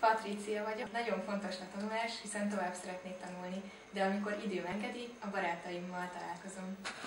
Patrícia vagyok. Nagyon fontos a tanulás, hiszen tovább szeretnék tanulni, de amikor időm engedi, a barátaimmal találkozom.